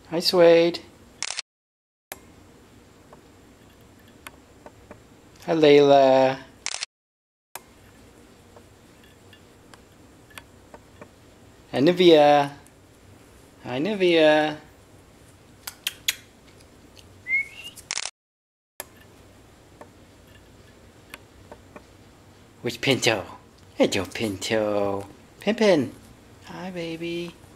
Hi, Suede. Hi, Layla. Hi, Nivea. Hi, Nivea. Which Pinto? Hey, Joe Pinto. Pin Pin. Hi, baby.